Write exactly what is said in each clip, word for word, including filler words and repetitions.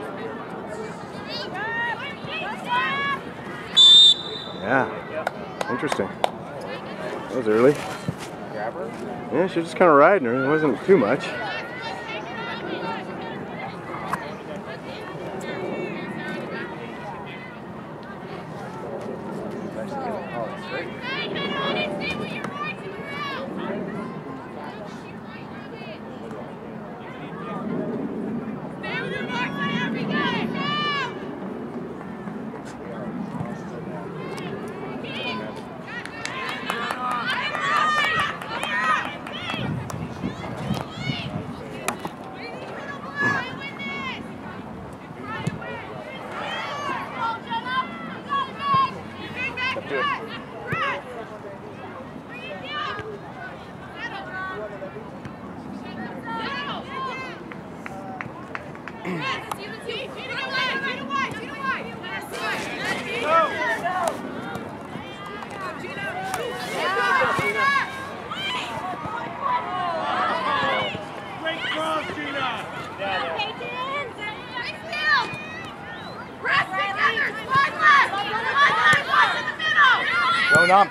Yeah, interesting. That was early. Yeah, she was just kind of riding her. It wasn't too much. Going up.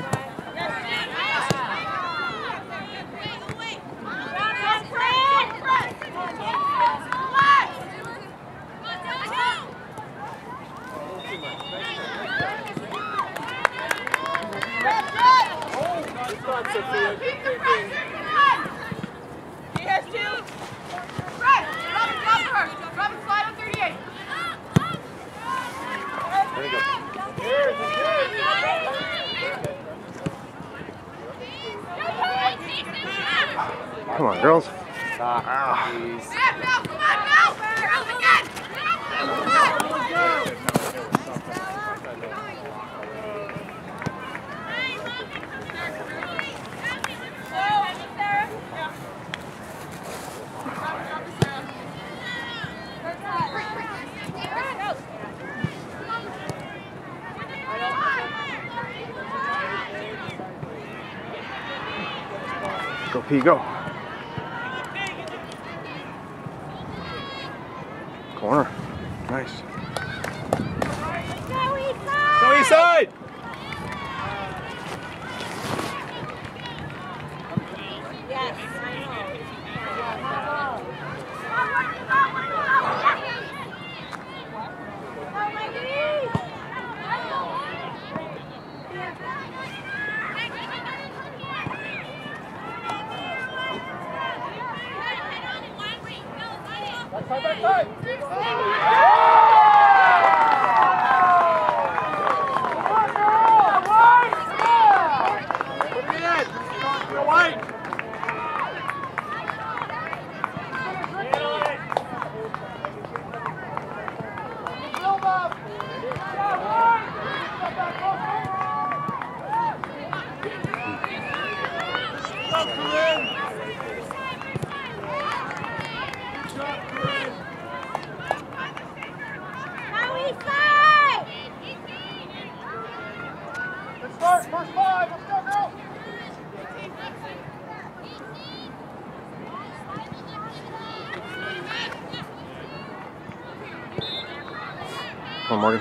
He has two. Fred, Robin, drop her. Robin, slide on thirty-eight. There you go. Come on, girls. Stop, please. Come on, Mel. Girls again. Come on. Go, P, go. Corner. Nice. Go east side! Yes, I know. Side by side! Let's start, first five, let's go, girl! Come on, Morgan.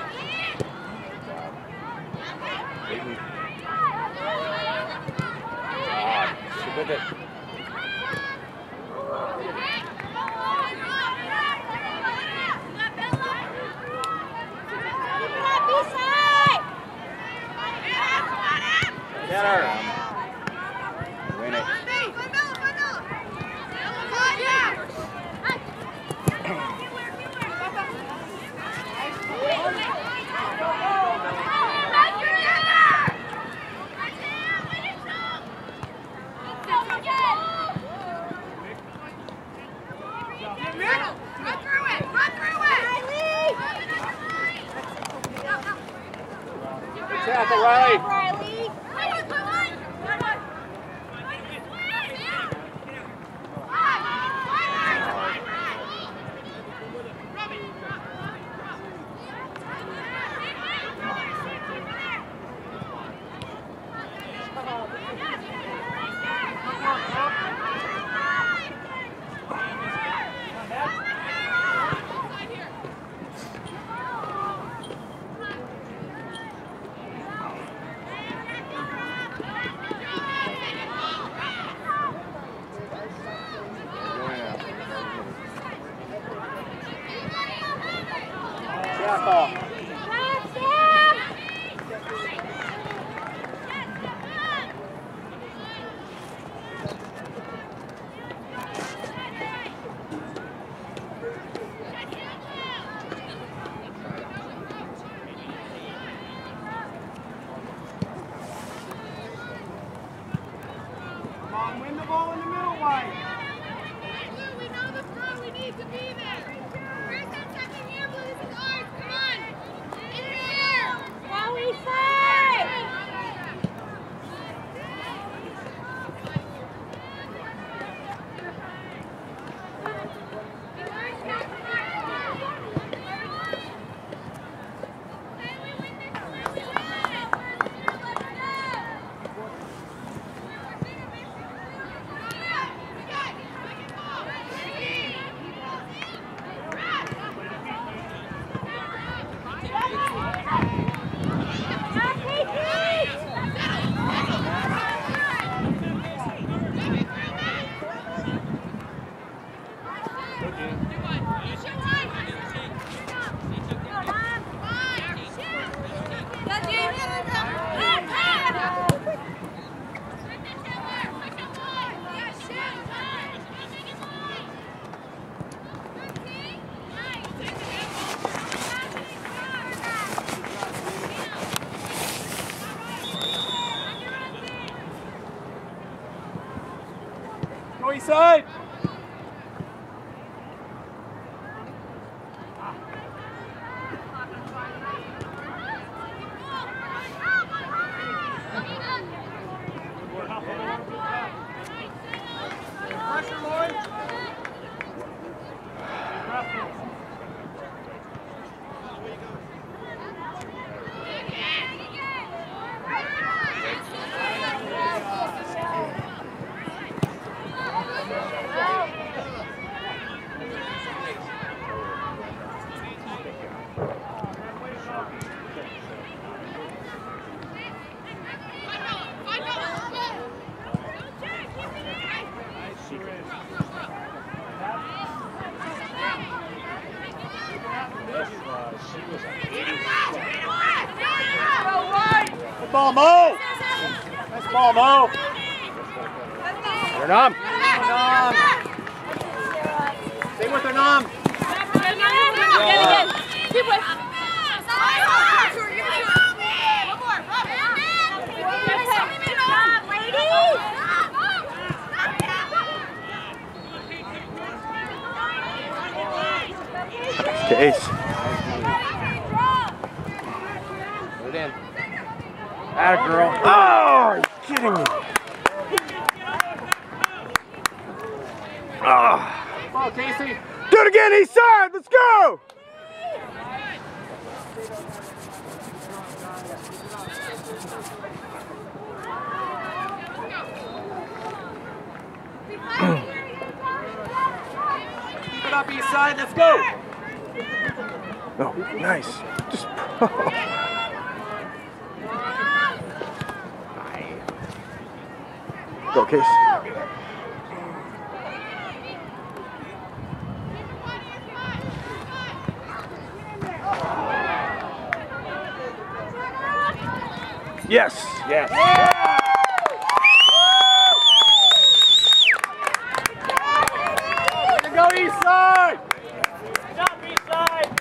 She's with it. Get her. Win it. Run through it! Run through it! Good tackle, Riley. Riley! call. Come on, win the ball in the middle, White. We know the throw. We need to be there. First and second here, Blue. This is ours. Come on. In there. What we say. Go east side. Pressure, Lloyd. Good ball, Mo. Nice ball, Mo. You're numb. Nom. Stay with her, Nom. Case. Put it in. Atta girl. Oh, are you kidding me? Oh. Ball, Casey. Do it again, east side. Let's go. Keep it up, east side. Let's go. Oh, nice. Just. Go, Case. Yes. Yes. Way to go, east side. Good job, east side.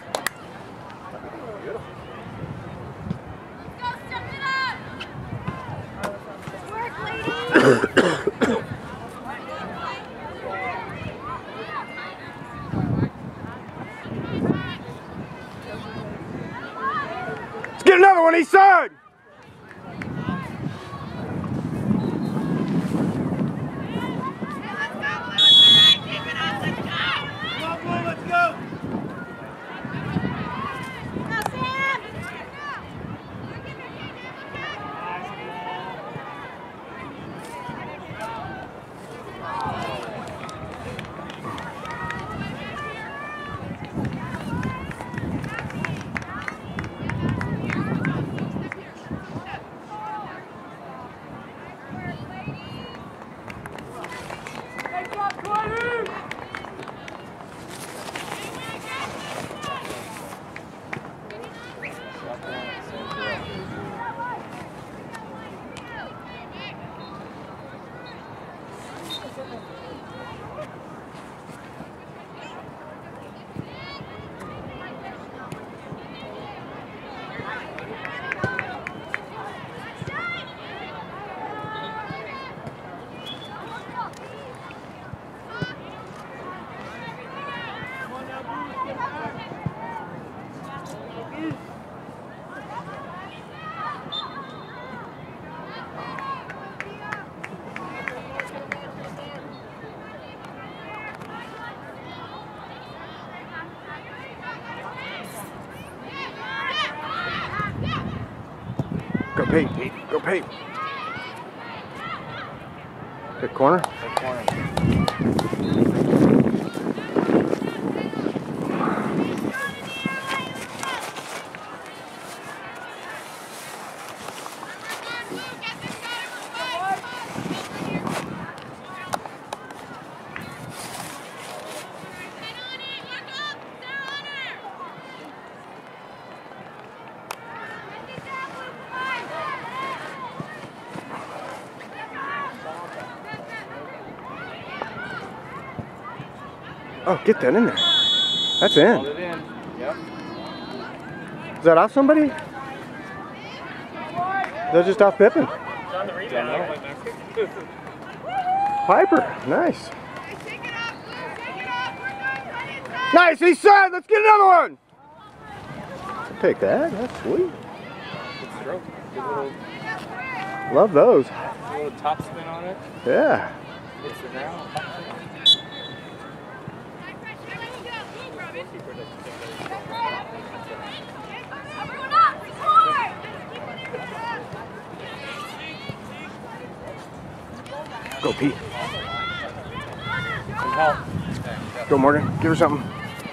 Let's get another one, east side. Let's go. Pete, Pete, go Pete. Good corner. Good corner. Oh, get that in there. That's in. Hold it in. Yep. Is that off somebody? Is that just off Pippin? It's on the rebound. Piper, nice. Nice, east side, let's get another one. I'll take that, that's sweet. Good stroke. Good little, Love those. good little top spin on it. Yeah. Hits the ground. Go, Pete. Some help. Go, Morgan. Give her something.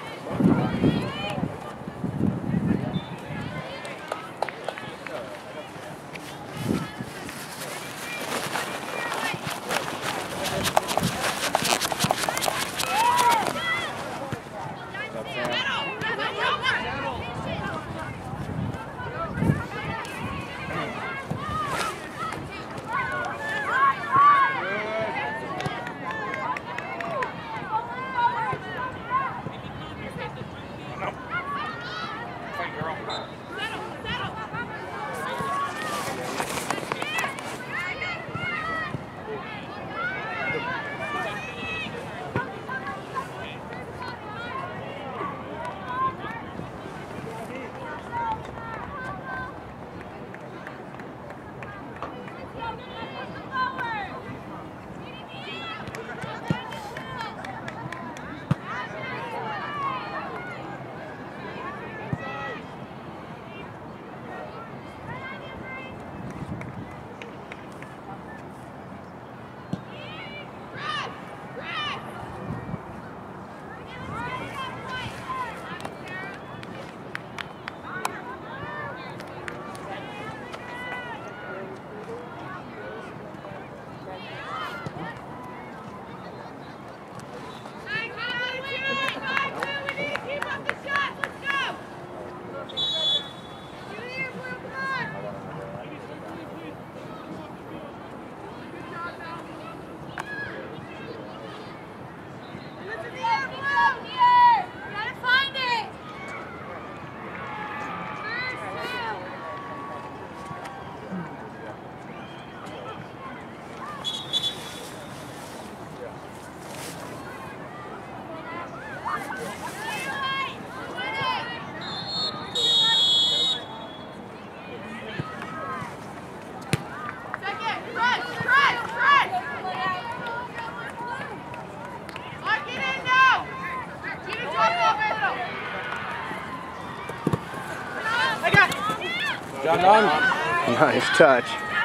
John Don. Nice touch.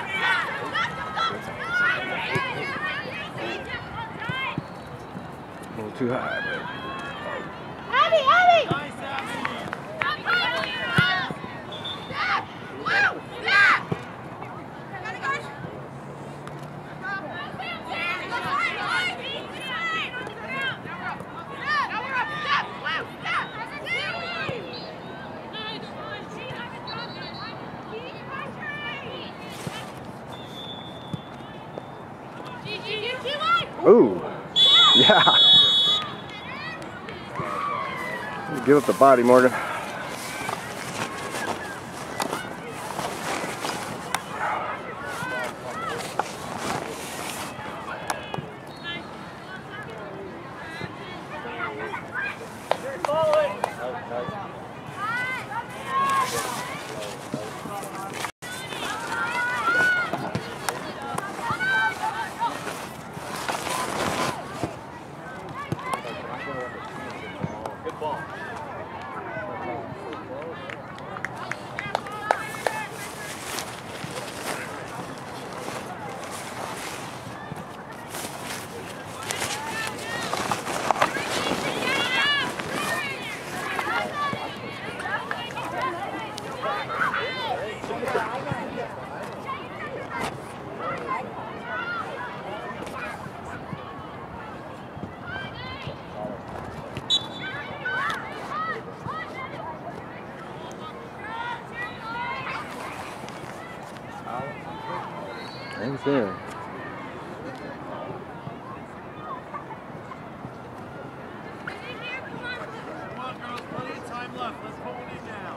A little too high, but. Abby, Abby! Ooh, yeah. Give up the body, Morgan. haven't seen it. Come on, girls. Plenty of time left. Let's put one in now.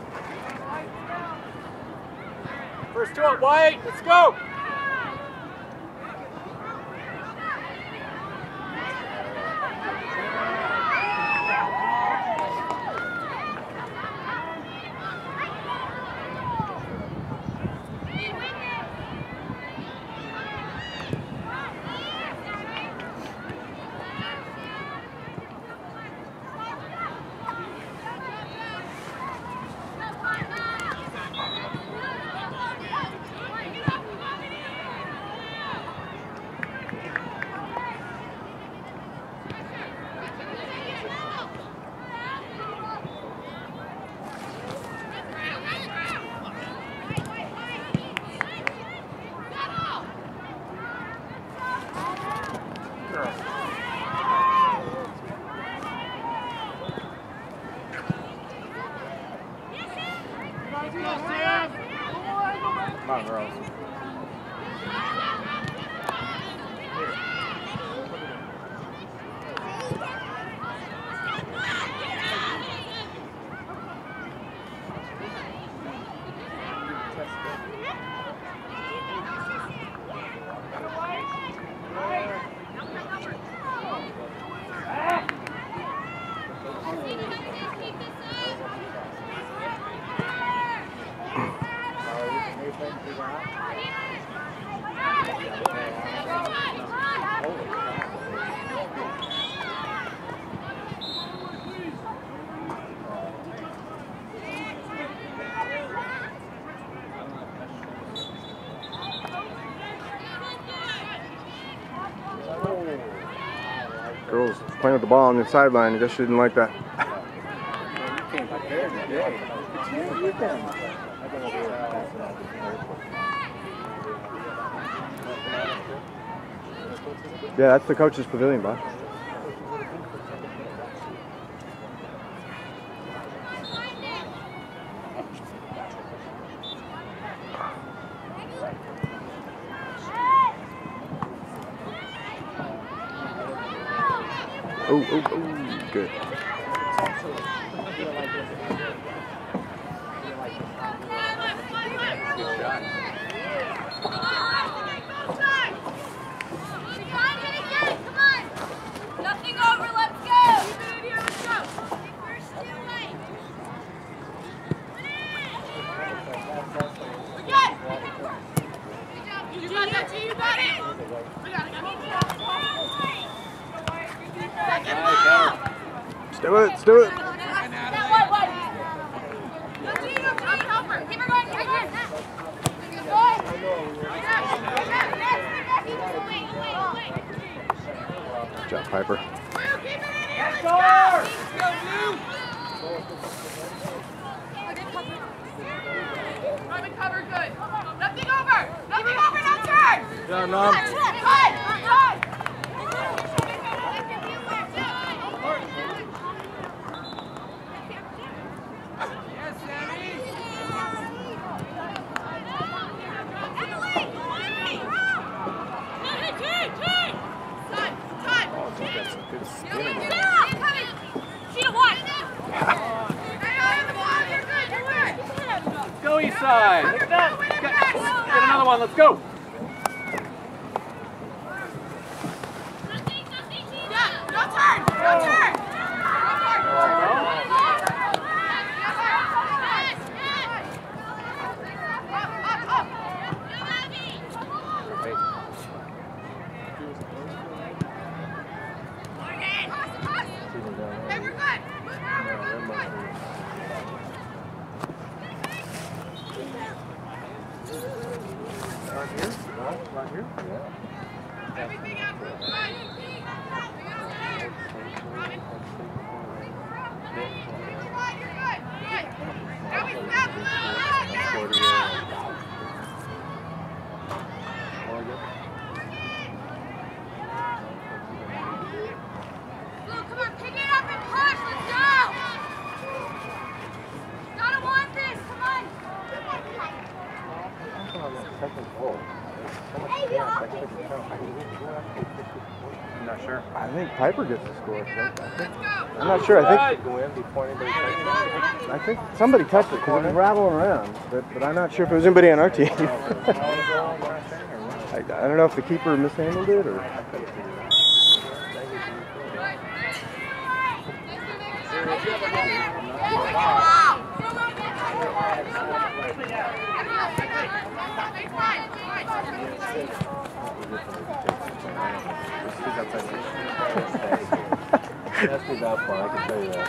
First two up, White. Let's go. Come on, girls. Girls playing with the ball on the sideline. I guess she didn't like that. Yeah, that's the coach's pavilion, Bob. Oh, oh, oh, good. Nothing over, let's go! Let's go! First away. We got it! You got that, T, you got it! We got it, second ball! Let's do it, let's do it. That one, one. Go, T, go, T, help her. Keep her going, keep her going. Good boy. Away, away, away. Good job, Piper. Let's go! Robin, cover good. Nothing over. Nothing over, no turn. Yeah, no. Cut, cut, cut. Yes, Sammy. Good spin in there. Let's go, East Side. Get, get another one. Let's go. Yeah, no turn. No turn. Hey, we're good. Right here? Right here? Yeah. Everything up. Right. You're good. Good. Now we stop. Blue, come on, pick it up and push. Let's go. Gotta want this. Come on. Second goal. I'm not sure. I think Piper gets the score. So I think, I'm not sure. I think I think somebody touched it because it was rattling around, but but I'm not sure if it was anybody on our team. I, I don't know if the keeper mishandled it or. That's me that far, I can tell you that.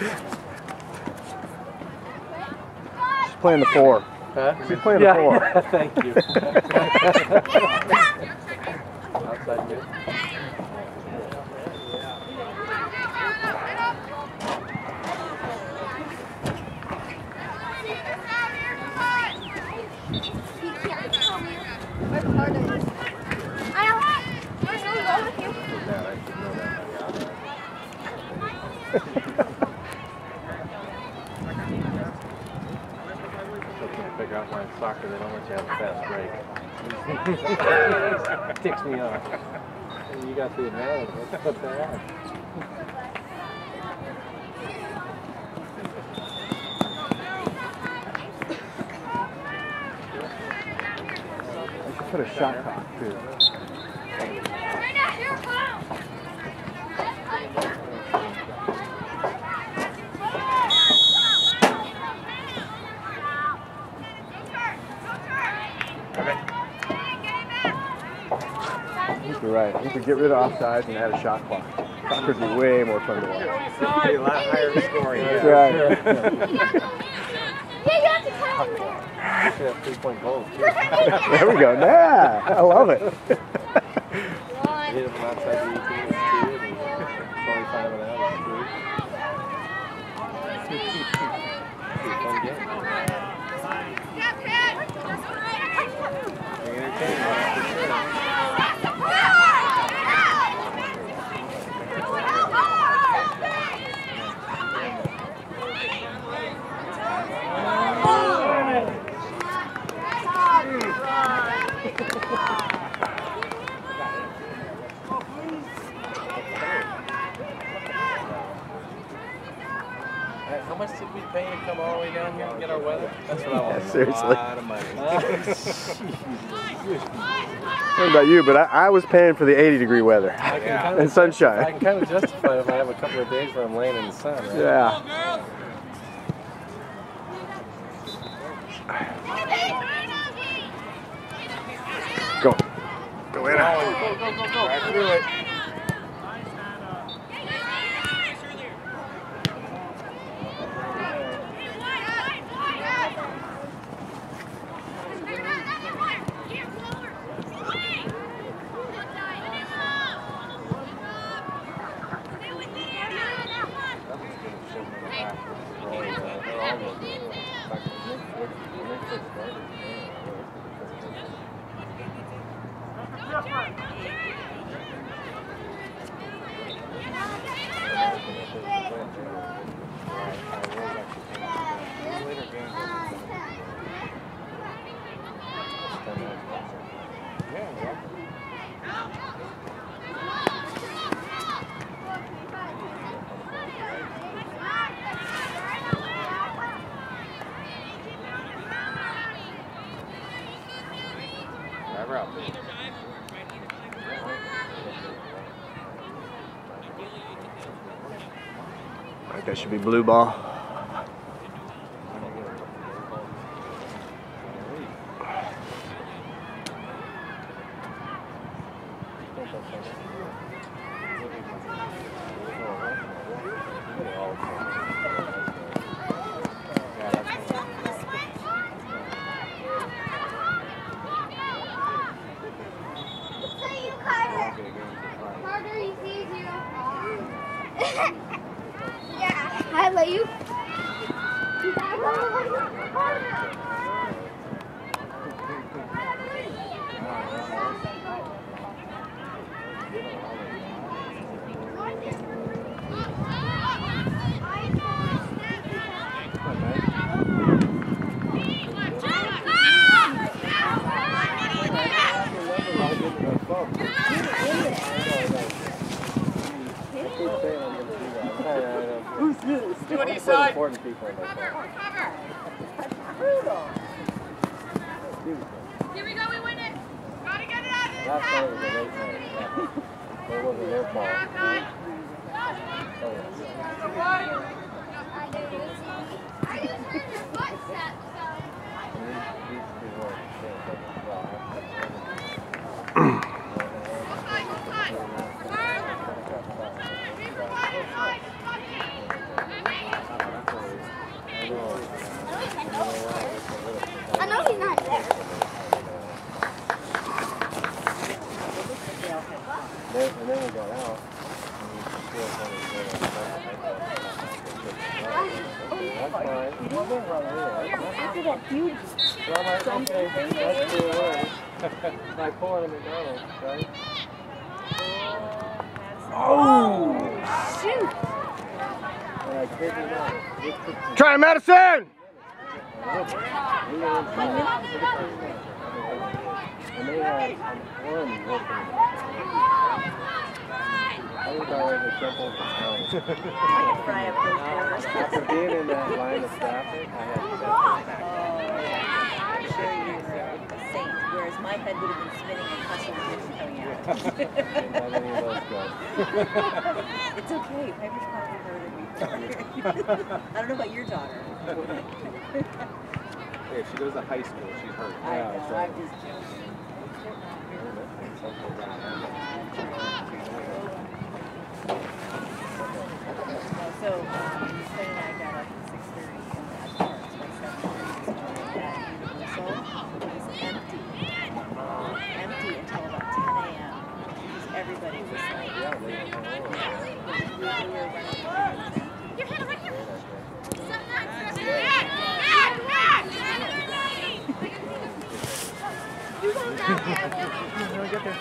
She's playing the four. Huh? She's playing yeah, the four. Yeah, thank you. Outside good. Figure out why in soccer they don't let you have a fast break. Ticks me off. And you got the advantage. What's what they are? I should put a shot clock too. You're right. You could get rid of offsides and add a shot clock. Soccer would be way more fun to watch. Be a lot higher scoring. That's Yeah. right. Yeah, you have to count. Should have three-point goals too. There we go. Yeah, I love it. Hit him outside the eighteen, it's two, and twenty-five and out, it's three. Fun game. Entertaining, for sure. How much did we pay to come all the way down here and get our weather? That's what I want. Yeah, seriously. A lot of money. I don't know about you, but I, I was paying for the eighty degree weather I can kind and of, sunshine. I can kind of justify it if I have a couple of days where I'm laying in the sun, right? Yeah. Go. Go in. Go, go, go, go. Right through it. I think that should be blue ball. Yeah, I let you. Come on, Jordan people in there. Here we go, we win it. Gotta get it out of this Last house. night was a late night. But it wasn't their fault. Right? I know he's not there. Then, and then we got out. That's fine. After that huge So I'm like, okay, let's do it. Like pouring a McDonald's, right? oh shoot. And I kid you not. Try medicine! And they had one working. I was always a simple pound. After being in that line of traffic, I had to I'm sure you were a saint, whereas my head would have been spinning and customer vision coming out. Not any of those guys. It's okay, Piper's probably heard it before. I don't know about your daughter. Yeah, she goes to high school. She's hurt. I know, I'm just joking. So, um, Fred and I got up at six thirty and that park, so by seven thirty this morning at Universal. It was empty. Empty until about ten A M because everybody was like, Yeah, they we were running. Your head right here. You go down there.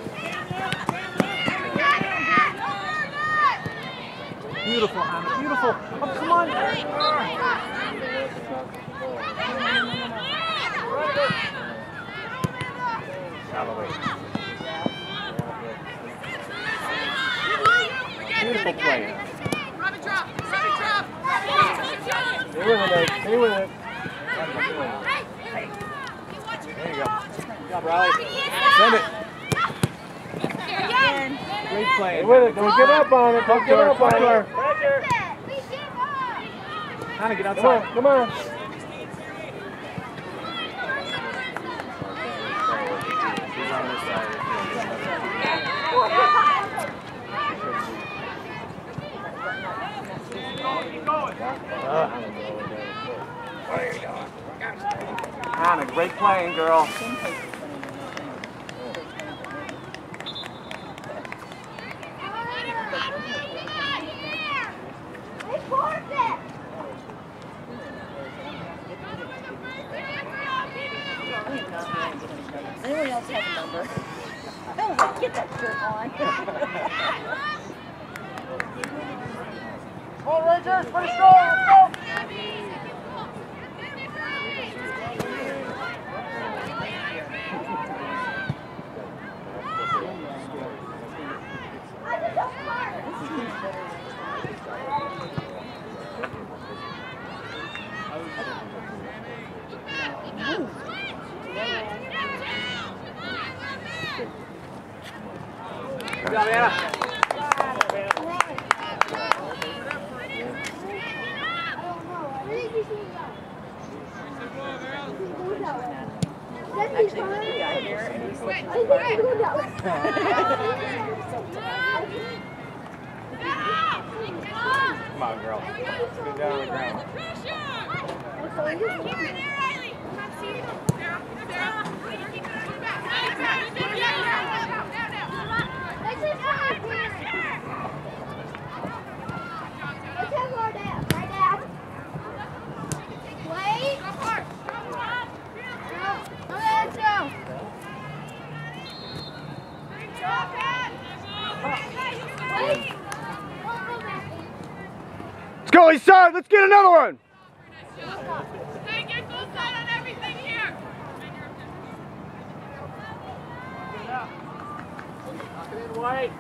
Beautiful, Anna. Beautiful. Oh, come on. Beautiful play. Robin drop. Robin drop. Stay with it, Nate. Stay with it. There you go. Good job, Riley. Send it. Great play. Stay with it. Don't give up on it. Don't give up on it. Hannah, get Come on. outside. Come on. She's on this side. Hannah, great playing, girl. Does anyone else have a number? No, get that shirt on. Come on, Rangers, finish go, let's go! Good job, Anna. Actually, when we got here, and he's like, Come on, girl. Get down on the ground. Let's go, East Side. Let's get another one. Hey, get full side on everything here. Knock it in, White.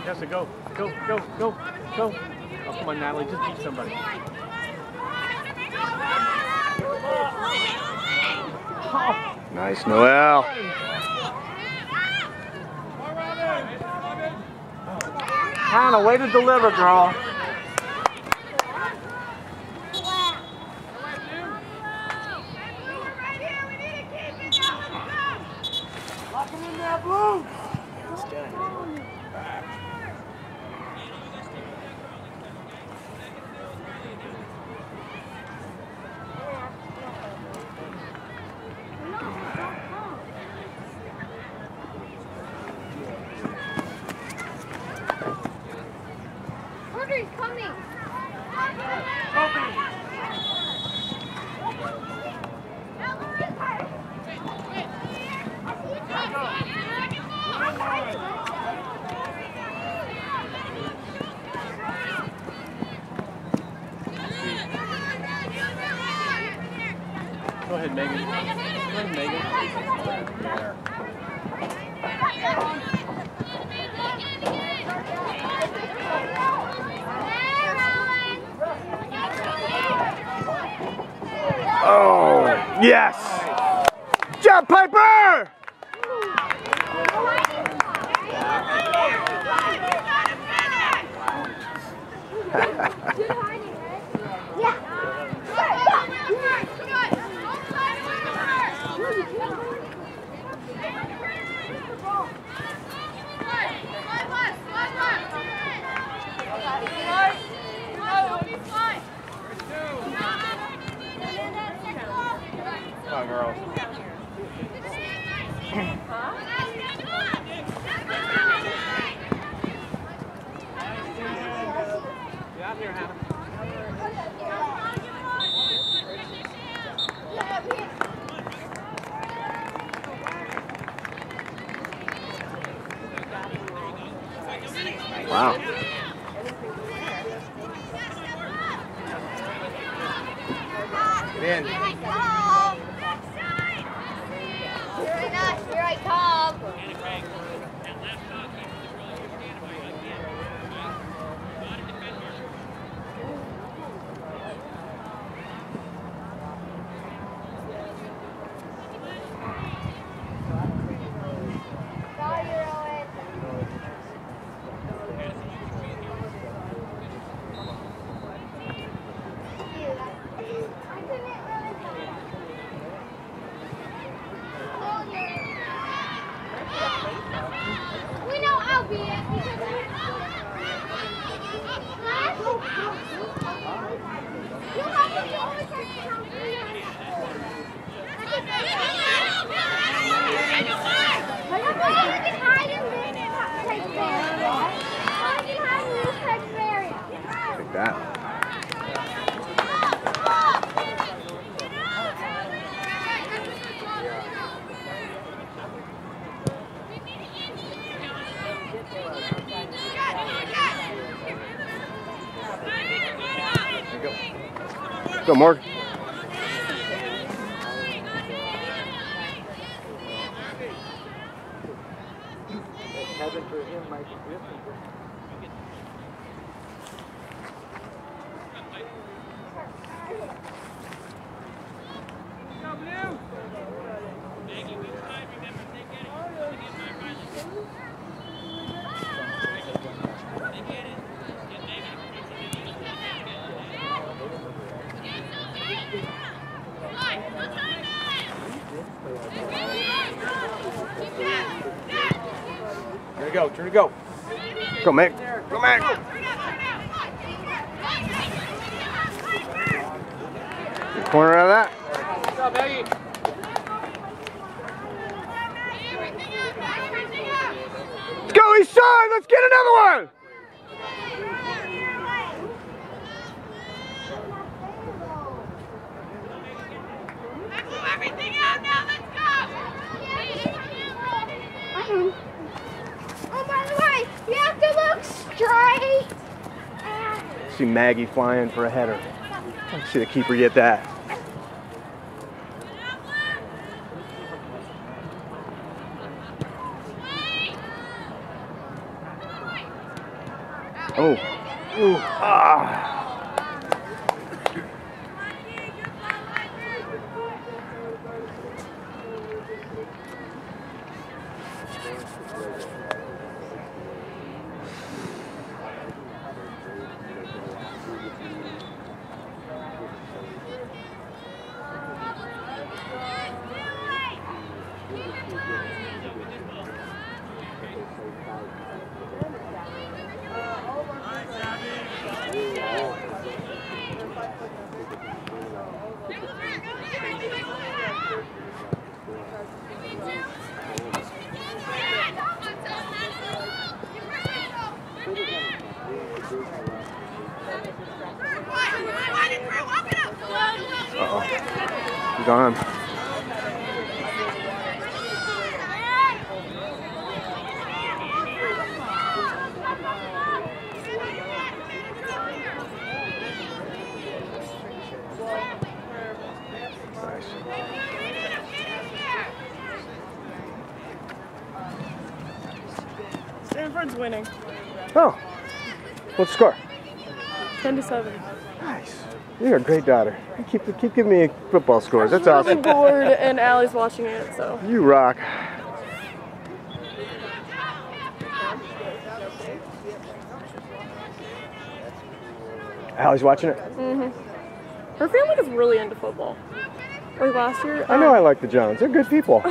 Tessa, go, go, go, go, go. Oh, come on, Natalie, just beat somebody. Oh. Nice, Noel. Hannah, way to deliver, girl. Lock him in there, Blue. Audrey's coming. Go ahead, Megan. Go ahead, Megan. Oh, yes. Good job, Piper. Come on, girls. Get out here, Hannah. Wow. Get in. Here I come. Here I come. We know I'll be it because you have to be always Like that. Go, Morgan. Heaven for him might be different. Turn to go, turn to go. Go, Meg. Go, Meg. Good corner out of that. Good job, Maggie. Let's go, east side. Let's get another one. Everything out now, let's go! Oh, by the way, you have to look straight. See Maggie flying for a header. See the keeper get that. Oh. Ooh. Ah. Uh-oh. He's on. Nice. Stanford's winning. Oh. What's the score? ten to seven. Nice. You're a great daughter. You keep keep giving me football scores. That's I'm awesome. really bored, and Allie's watching it, so. You rock. Allie's watching it. Mhm. Her family is really into football. Like last year. I know um, I like the Jones. They're good people.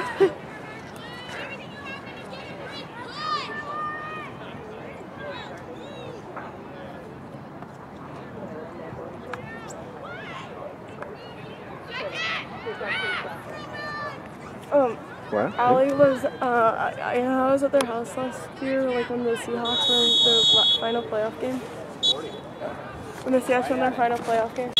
Um, What? Allie was, uh, I, I was at their house last year, like when the Seahawks won their la- final playoff game. When the Seahawks won their final playoff game.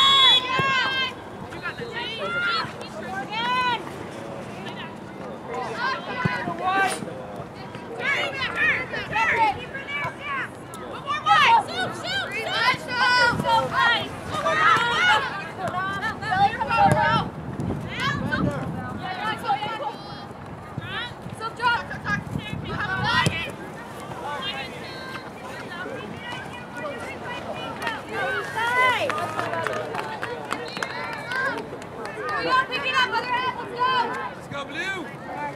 Let's go, Blue!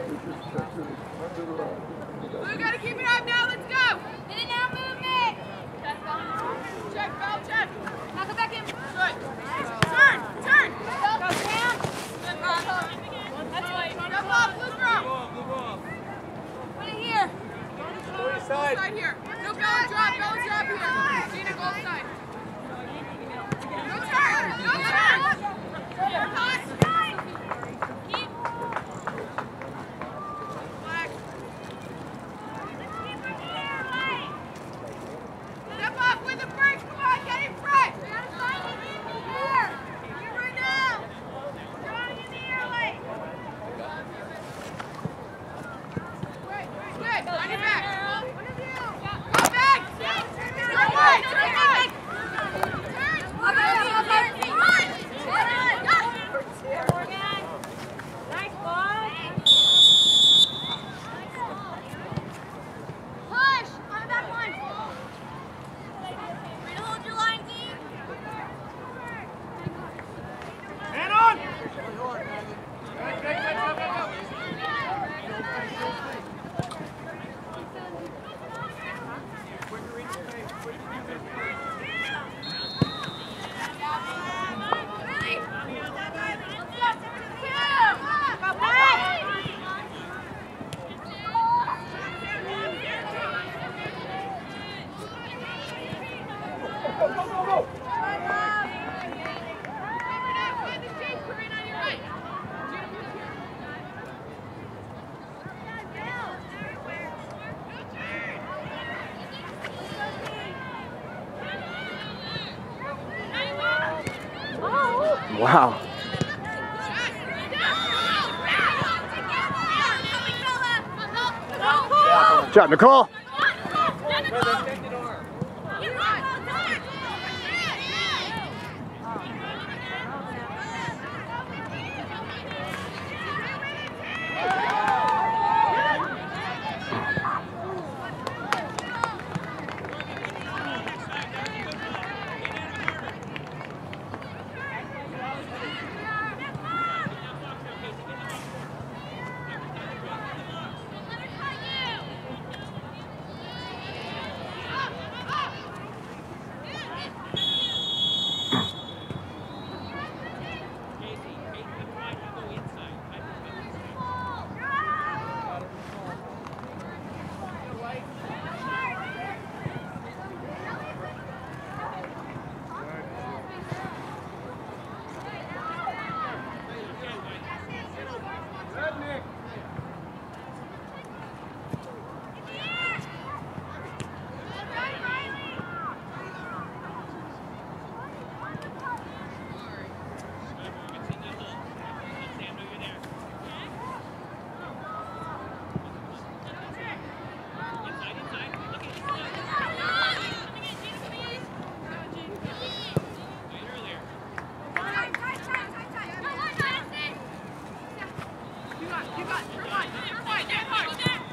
Blue, gotta keep it up now, let's go! In and out movement! Check, foul, check! Knock it back in. Good. Turn, turn! Go, Sam! Good, Bravo. That's right. Go, Bob, Blue throw! Put it here. Go side. Side here. No, go and drop, go and drop here. Gina, go side. Go turn! Go turn! Here, pass! Keep. Flag. Step up with the brakes, come on, get in front! We gotta find it here! Here right now! Drawing in the airway! Good, on your back! Go back! Turn right, turn right! Turn! Up, up, up, up! Run! Nice ball! Push! On the back line! Way to hold your line, team! Man on! Wow. Good job, Nicole. You got it. You're fine. You're fine. Get hard.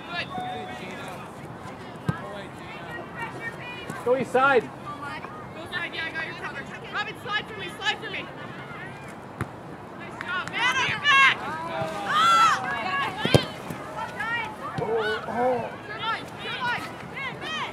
Good. Go east side. Go side. Yeah, I got your cover. Robin, slide for me. Slide for me. Nice job. Man on your back. Oh! Oh, oh. Your line. Your line. Man, man.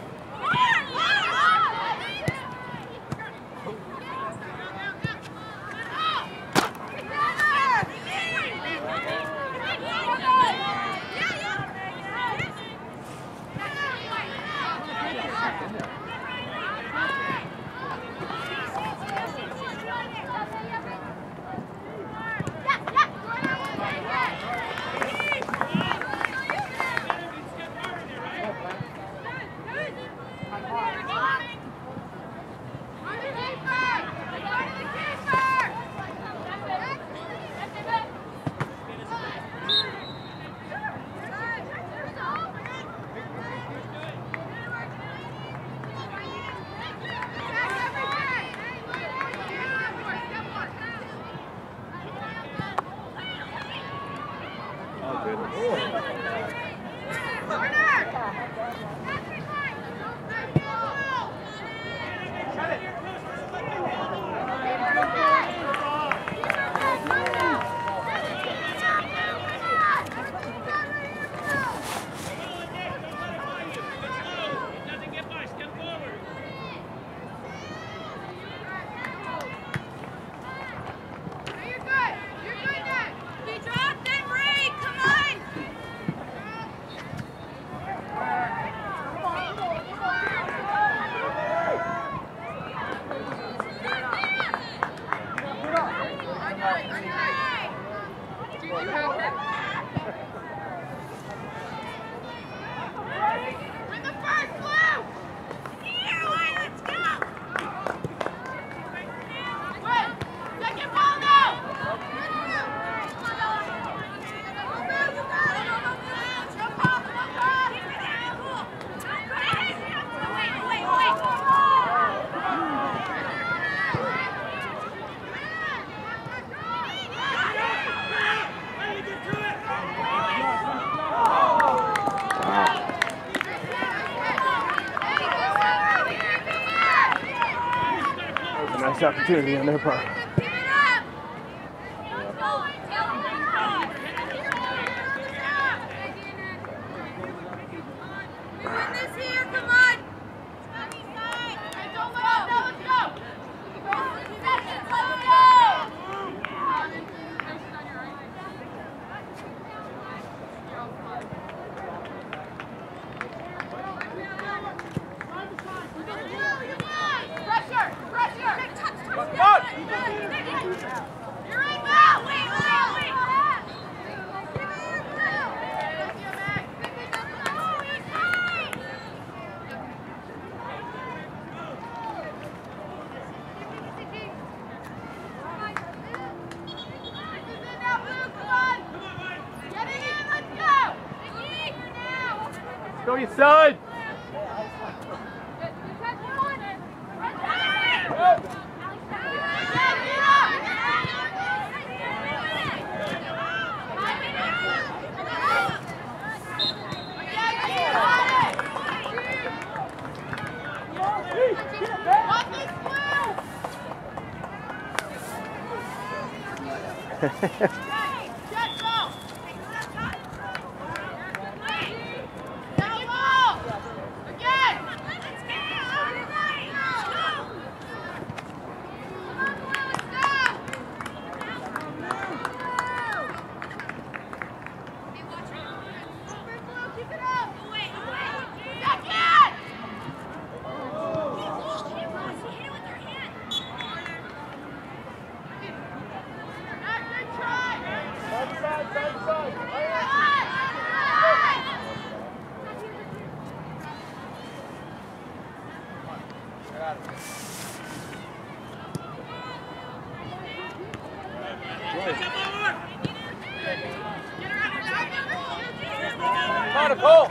Nice opportunity on their part. Go east side. Cole.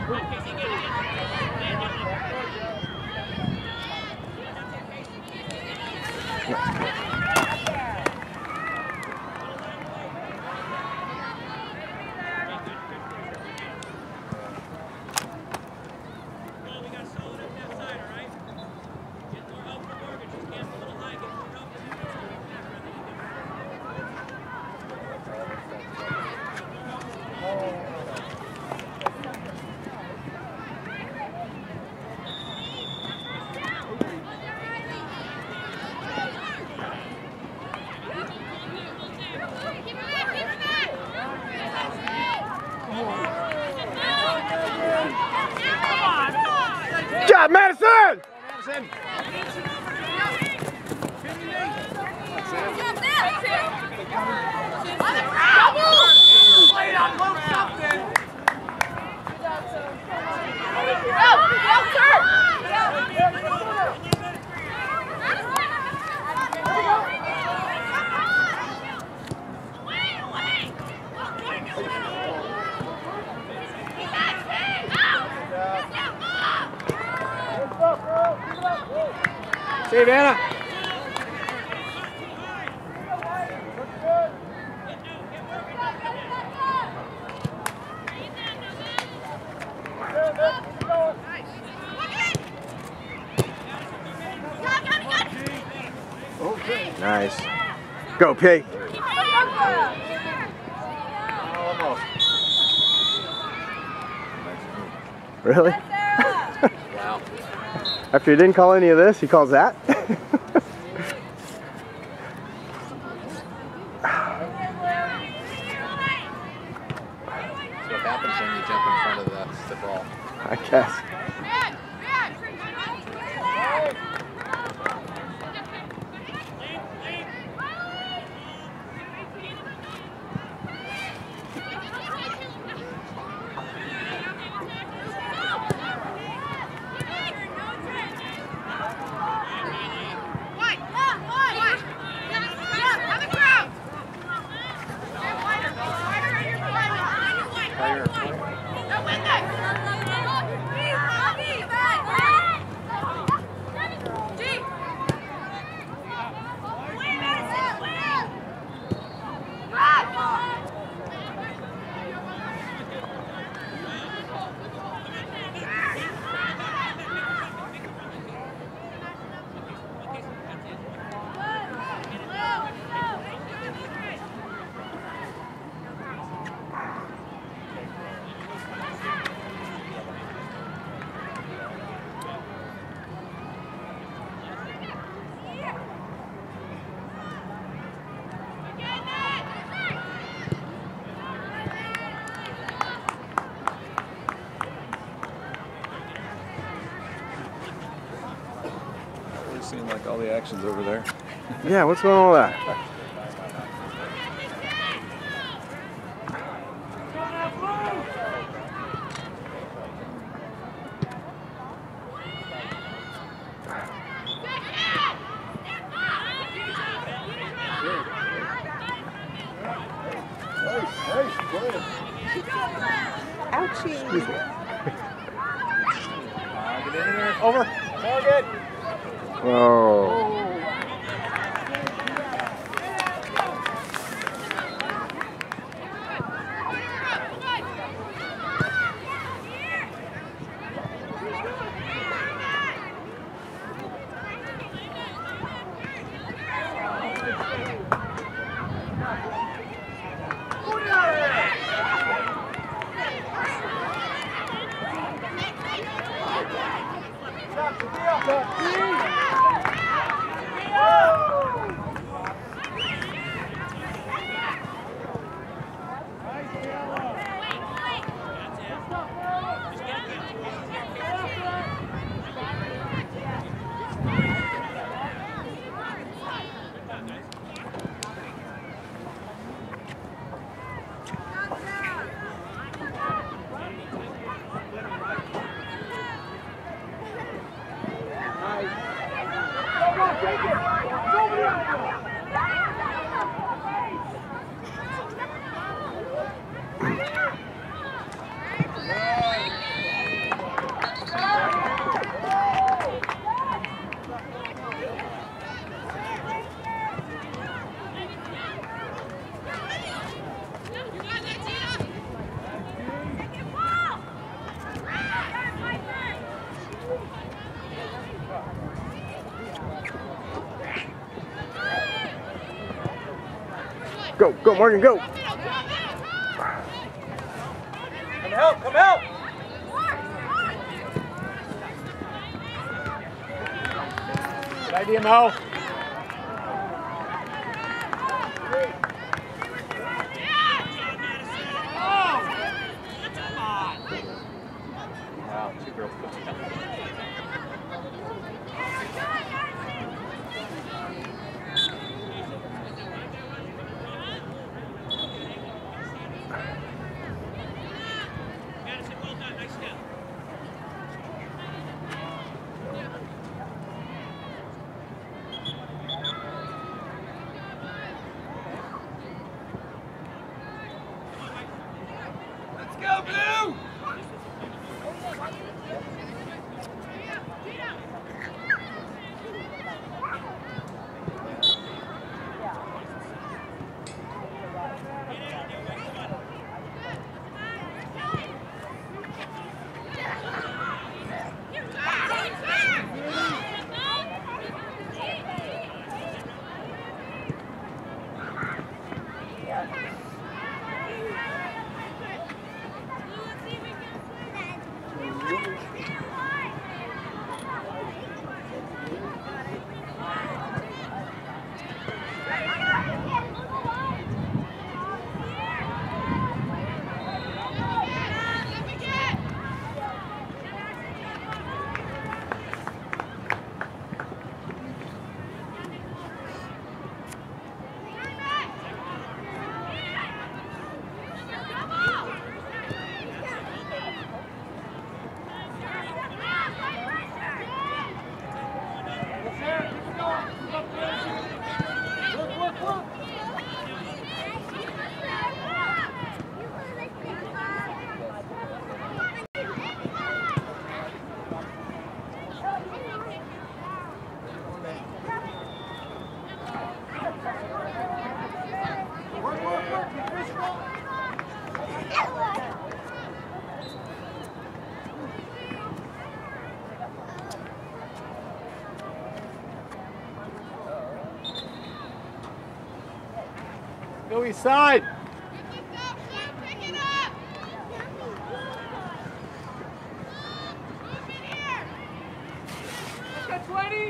Good job, Madison! Madison. Play it on low something. Save Anna. Nice. Go, P. Really? Wow. After he didn't call any of this, he calls that? That's what happens when you jump in front of the, the ball. I guess. Seeing like all the action's over there. Yeah, what's going on with that? Ouchie. Excuse me. Uh, get in there. Over. Target. Oh. Go, go, Morgan, go. Come help, come help. Good idea, Mo. Wow, two girls put together. Let's go, Blue! Go east side. Pick it up. Let's go twenty.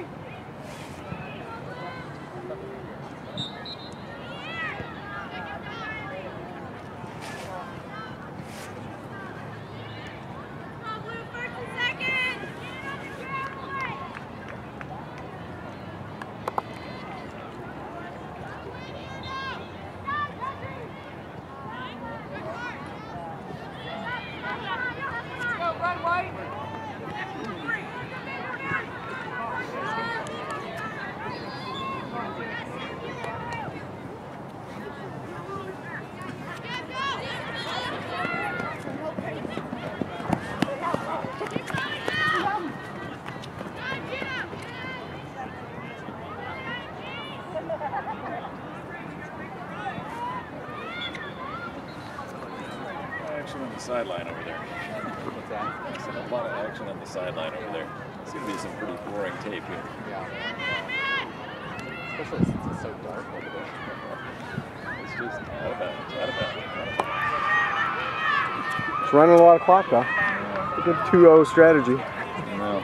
Action on the sideline over there. What's that? I said a lot of action on the sideline over there. It's going to be some pretty boring tape here. Yeah. Especially since it's so dark over there. It's just out of bounds, out of bounds, out of bounds. It's running a lot of clock, though. A good two oh strategy. No.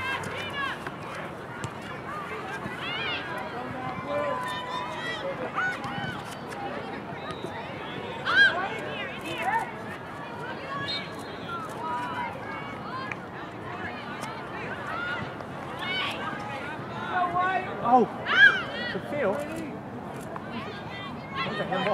Oh, good feel. That's a handball.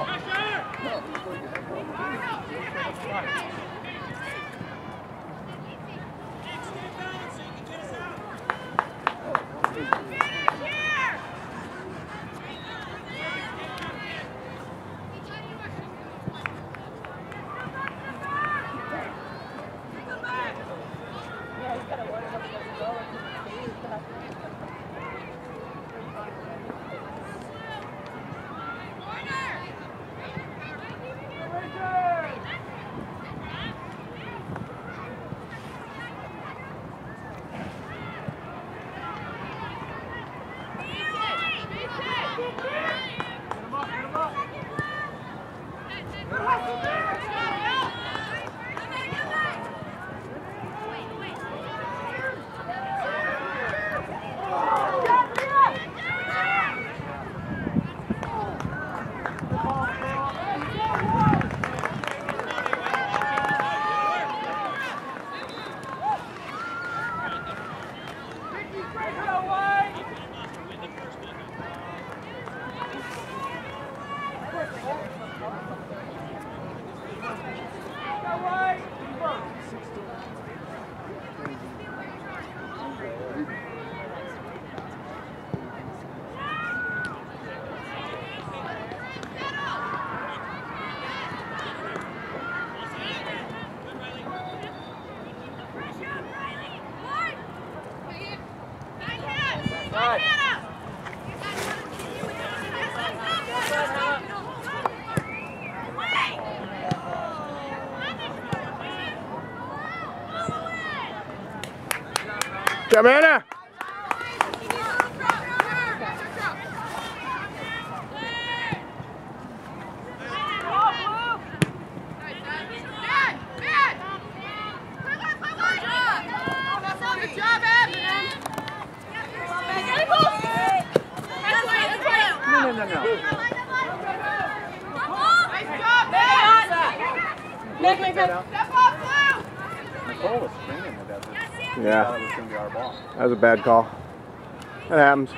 Come Anna! No, no, no, no. Nicole was screaming with that. Yeah. Thought it was going to be our ball. That was a bad call. That happens.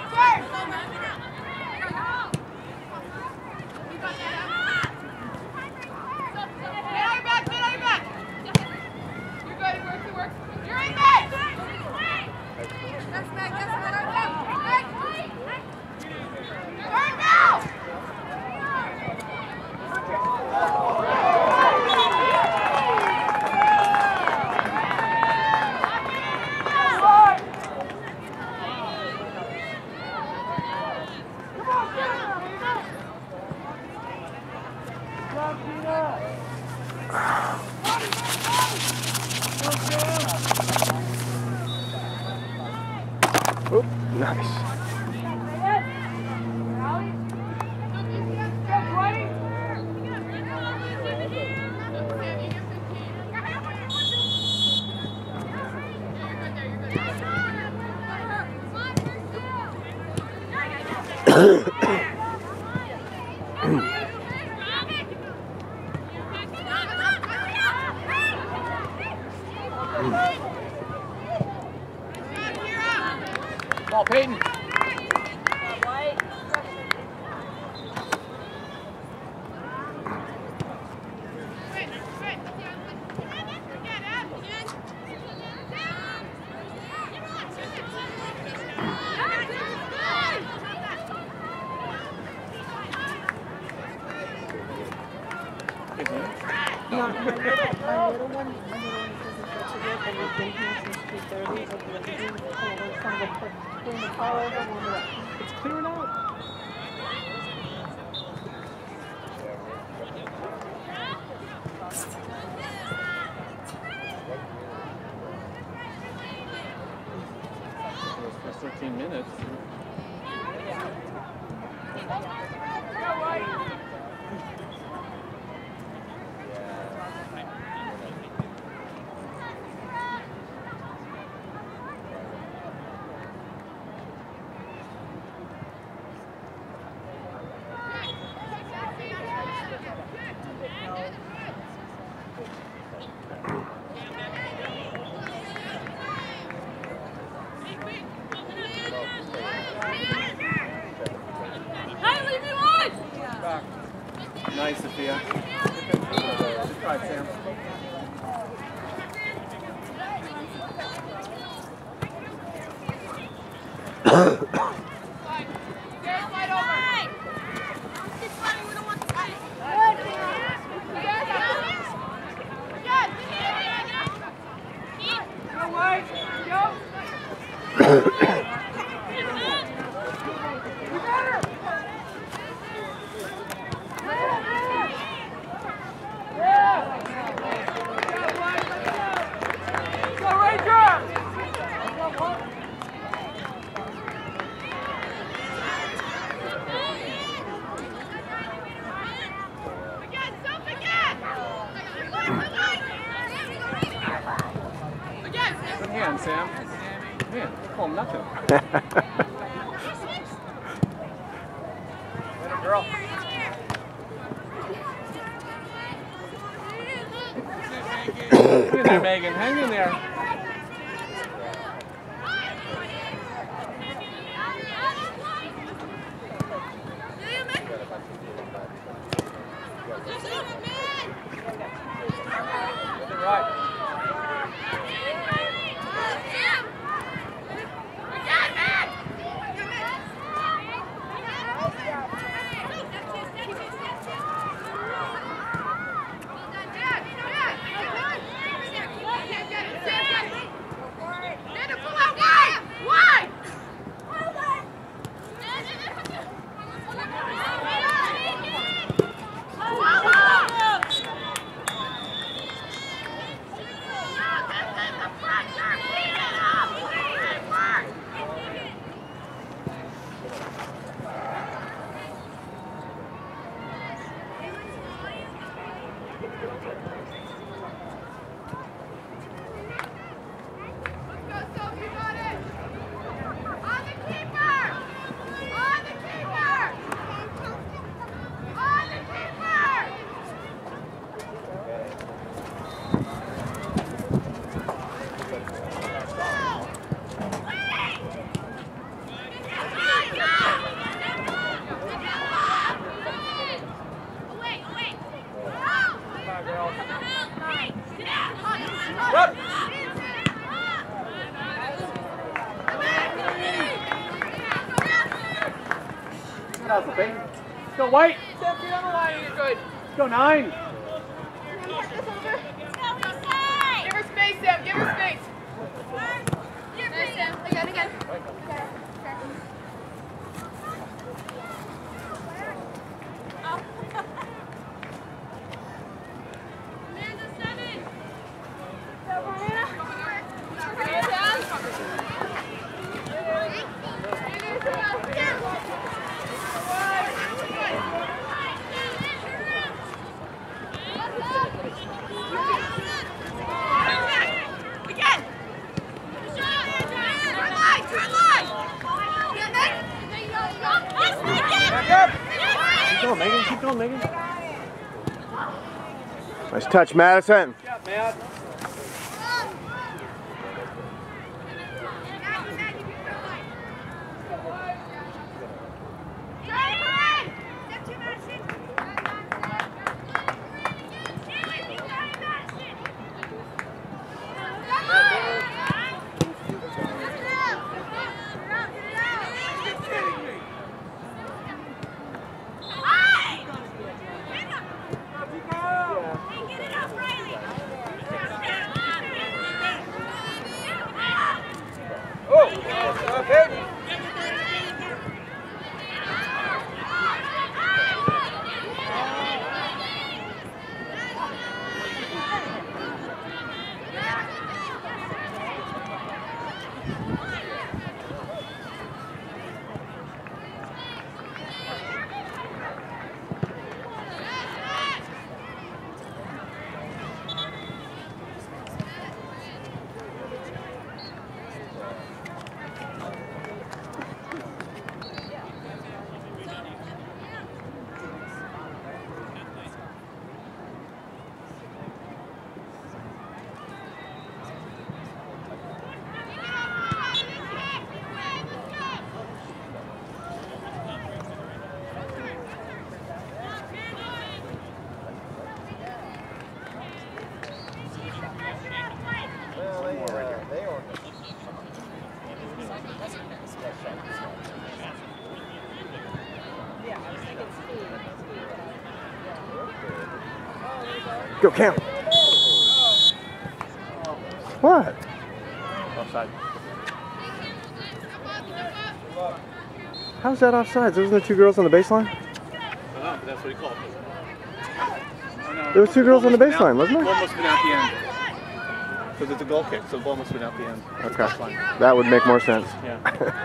Oop, nice. Ball, Peyton. Not my little, my little one, my little one doesn't feel too good, but we've been here since two thirty. Over the beginning, we're trying to put clean the car over, warm it up. It's clearing out. For thirteen minutes. Nice, Sophia. Good try, Sam. Good hand, Sam. Man, call him nothing. Girl. Hang in there, Megan. Hang in there. Right. Yeah. Hustle, baby. Let's go, White. Step get on the line and you're good. Let's go, nine. Give her space, Sam. Give her space. Nice, Sam. Again, again. Amanda, seven. Go, Marina. Again. Turn line, turn line. Get Megan. Back up. Keep going, Megan. Keep going, Megan. Nice touch, Madison. Good job, Matt. Go, Cam. What? Offside. How's that offsides? Wasn't there two girls on the baseline? I don't know, but that's what he called. Oh, no. There was two girls on the Ball must baseline, have wasn't been out- there? Ball must have been out the end. Because it's a goal kick, so the ball must have been out the end. Okay. That would make more sense. Yeah.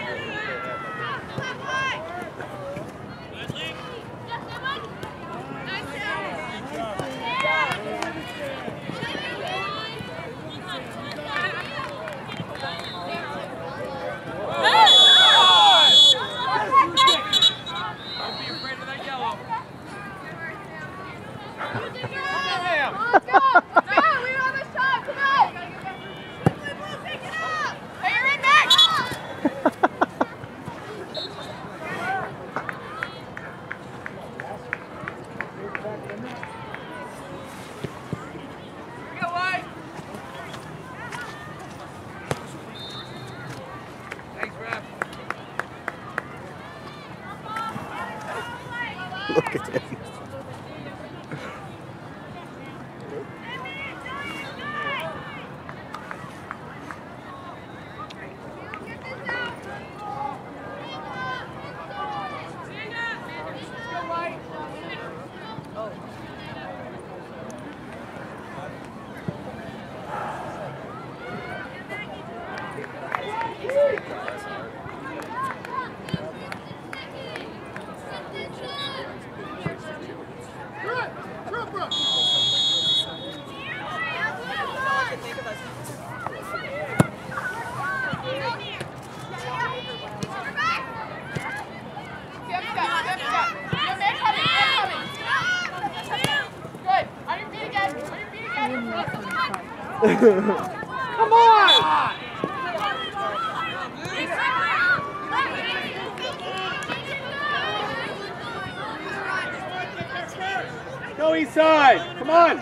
Look at him. Come on! Go east side! Come on!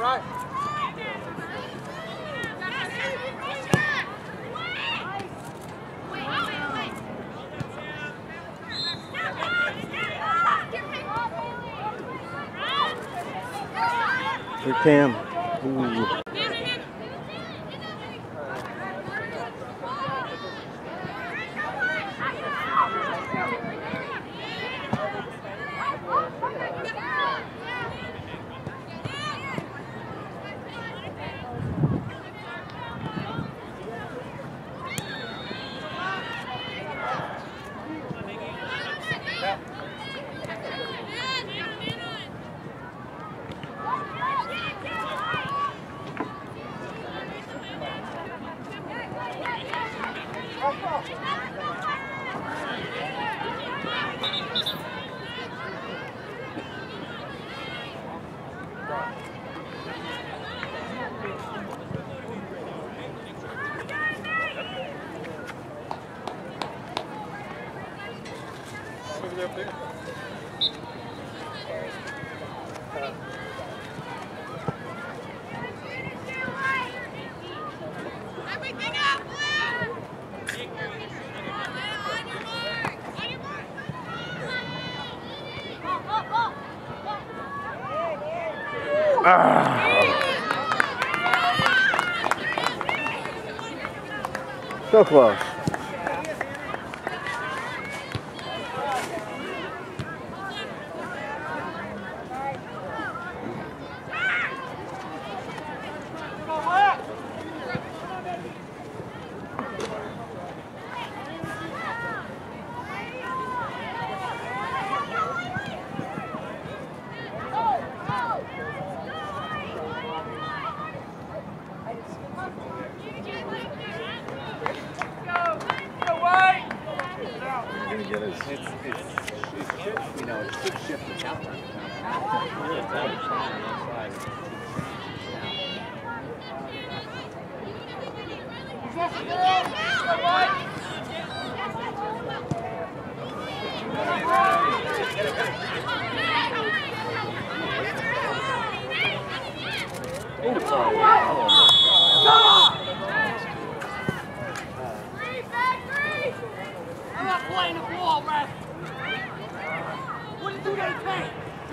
right. Here, Cam. Ooh. Everything up, Blue! On your mark! On your mark! Ah. So close. It's, it's, it's, you know, it's good shift to halftime. I'm not playing the ball, ref. What did you guys pay?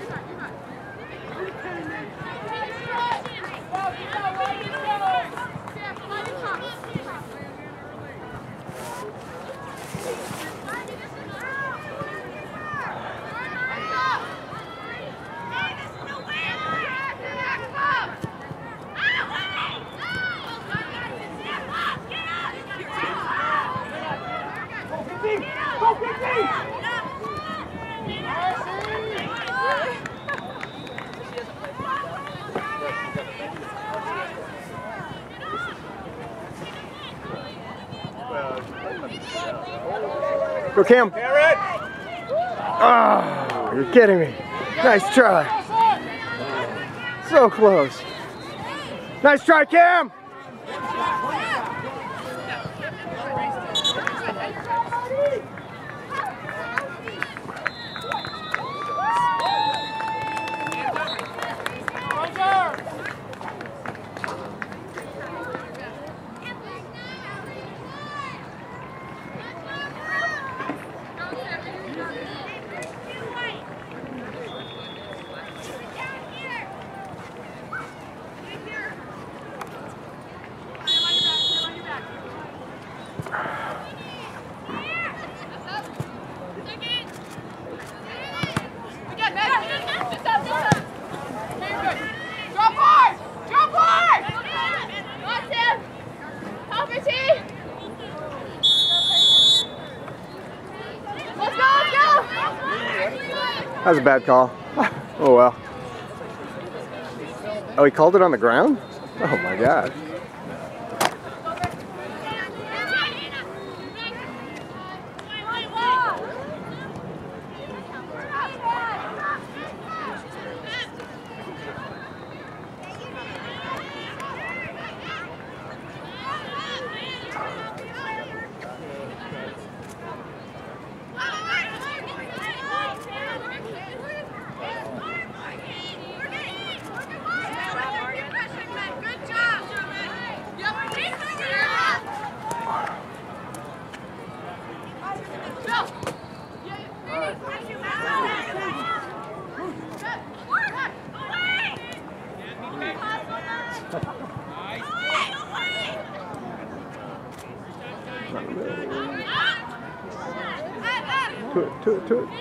Go, Cam. Ah, you're kidding me. Nice try. So close. Nice try, Cam. That was a bad call. Oh well. Oh, he called it on the ground? Oh my God. We're To it, to it, to it.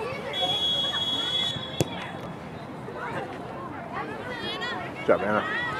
Good job, Anna.